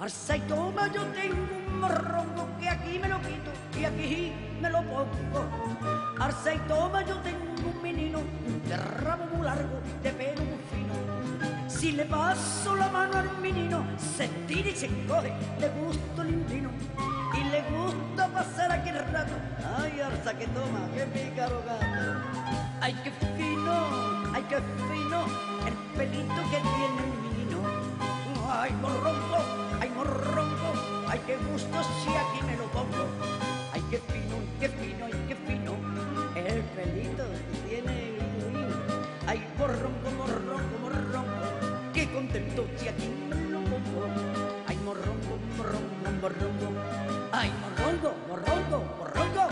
Alza y toma, yo tengo un morrongo que aquí me lo quito y aquí me lo pongo. Alza y toma, yo tengo un menino de rabo muy largo, de pelo muy fino. Si le paso la mano al menino, se tira y se encoge, le gusta el indino. Y le gusta pasar aquel rato. Ay, alza que toma, qué pícaro gato. Ay, qué fino, el pelito que tiene el menino. Ay, morrongo, ay, qué gusto si aquí me lo pongo. Ay, qué fino, el pelito que tiene el menino. Ay, morrongo, qué contento si aquí me lo pongo. Ay, morrongo, ay, morrongo.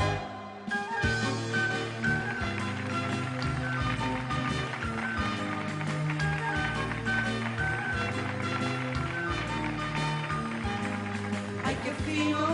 Ay, qué fino,